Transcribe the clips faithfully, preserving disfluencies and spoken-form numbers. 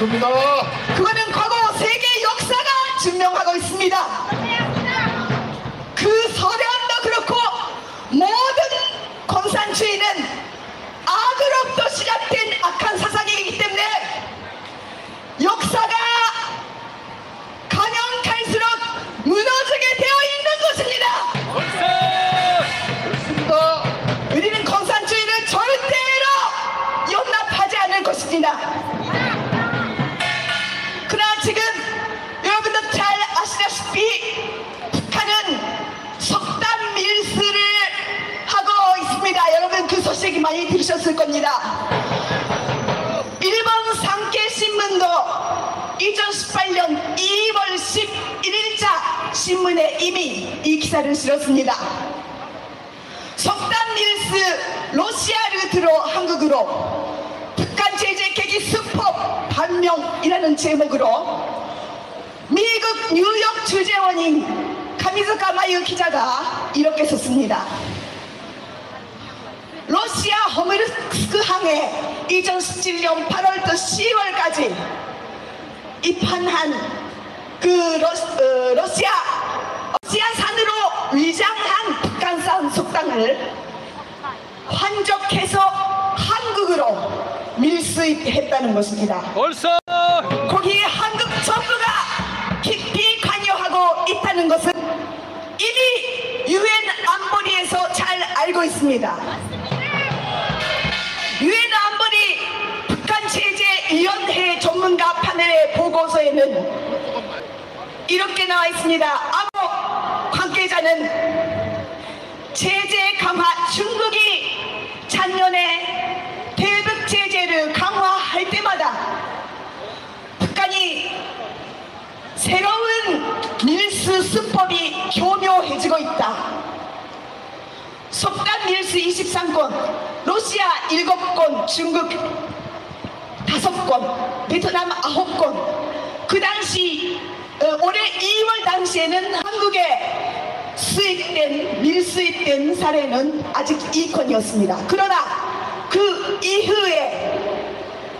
맞습니다. 그거는 과거 세계 역사가 증명하고 있습니다. 그 서대함도 그렇고 모든 공산주의는 악으로부터 시작된 악한 사상이기 때문에 역사가 가면 갈수록 무너지게 되어 있는 것입니다. 그렇습니다. 우리는 공산주의를 절대로 용납하지 않을 것입니다. 그러나 지금 여러분들 잘 아시다시피 북한은 석탄 밀수를 하고 있습니다. 여러분 그 소식 많이 들으셨을 겁니다. 일본 산케신문도 이천십팔 년 이월 십일일자 신문에 이미 이 기사를 실었습니다. 석탄 밀수 러시아 루트로 한국으로 북한 제재 계기 수법 반명이라는 제목으로 미국 뉴욕 주재원인 카미즈카 마유 기자가 이렇게 썼습니다. 러시아 호르무즈항에 이천십칠 년 팔월부터 시월까지 입항한 그 러, 어, 러시아 러시아산으로 위장한 북한산 석탄을 환적해서 한국으로 밀수입했다는 것입니다. 벌써 거기에 한국 정부가 깊이 관여하고 있다는 것은 이미 유엔 안보리에서 잘 알고 있습니다. 유엔 안보리 북한 제재위원회 전문가 파넬의 보고서에는 이렇게 나와 있습니다. 안보 관계자는 제재 강화 중국이 작년에 대북 제재를 강화할 때마다 북한이 새로운 밀수 수법이 교묘해지고 있다. 석탄 밀수 이십삼 건, 러시아 일곱 건, 중국 다섯 건, 베트남 아홉 건. 그 당시 어, 올해 이월 당시에는 한국에 수입된 밀수입된 사례는 아직 이 건이었습니다. 그러나 그 이후에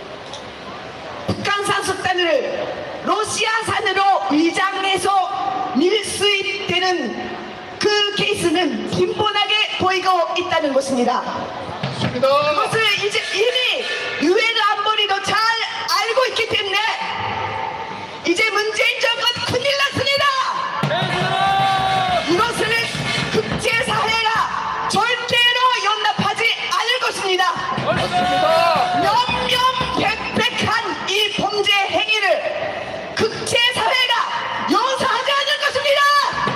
북한산 석탄을 러시아산으로 위장해서 밀수입되는 그 케이스는 빈번하게 보이고 있다는 것입니다. 그것을 이제 이미 유엔 안보리도 잘 알고 있기 때문에 이제 문재인 정권 큰일 났습니다. 이것을 국제사회가 절대로 용납하지 않을 것입니다. 명명백백한 이 범죄 행위를 국제사회가 용서하지 않을 것입니다.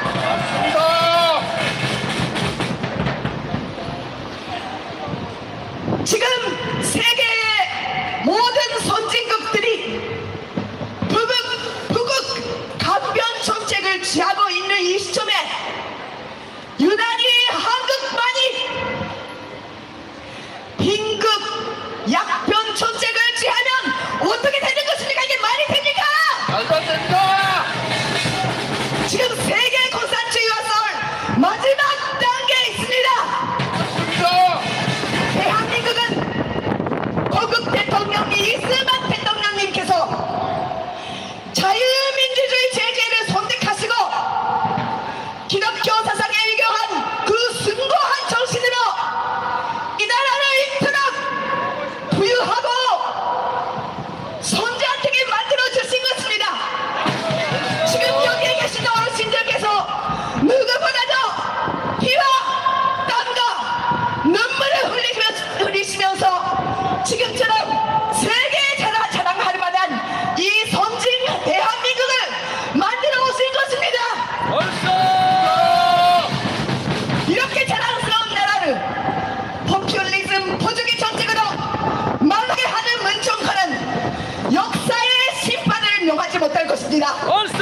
지금 세계의 모든 선진국들이 북극, 북극 간변 정책을 취하고 있는 이 시점에 유난히 한국만이 빈극 약변 정책을 취하면 어떻게 되는 것입니까? 이게 말이 됩니까? 말도 안 됩니다. 지금 세계 공산주의와 싸울 마지막 단계에 있습니다. 맞습니다. 대한민국은 고국 대통령이 이승만 대통령님께서 자유민주주의 제재를 선택하시고 기독교 사상에 위경한 그 숭고한 정신으로 이 나라를 이토록 부유하고 선지한테게 만들어 주신 것입니다. 지금 여기에 계신 어르신들께서 누구보다도 피와 땀과 눈물을 흘리시면서, 흘리시면서 지금처럼 세계에 자랑, 자랑할 만한 이 선진 대한민국을 만들어 오신 것입니다. 이렇게 자랑스러운 나라를 포퓰리즘 포주기 정책으로 망하게 하는 문정권은 역사의 심판을 명하지 못할 것입니다.